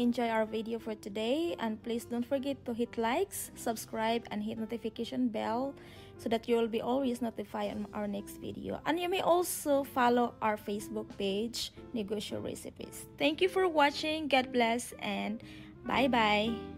enjoy our video for today, and please don't forget to hit likes, subscribe, and hit notification bell so that you will be always notified on our next video. And you may also follow our Facebook page, Negosyo Recipes. Thank you for watching. God bless and bye-bye.